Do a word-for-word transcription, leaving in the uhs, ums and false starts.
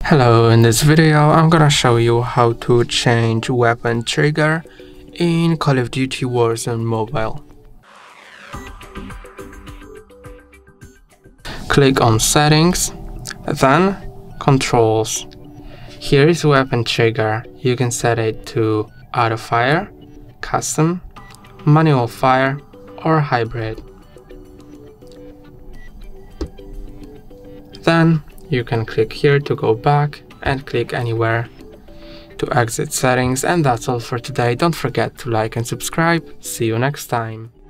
Hello, in this video I'm gonna show you how to change weapon trigger in Call of Duty Warzone mobile. Click on settings, then controls. Here is weapon trigger. You can set it to auto fire, custom, manual fire or hybrid. Then you can click here to go back and click anywhere to exit settings, and that's all for today. Don't forget to like and subscribe. See you next time.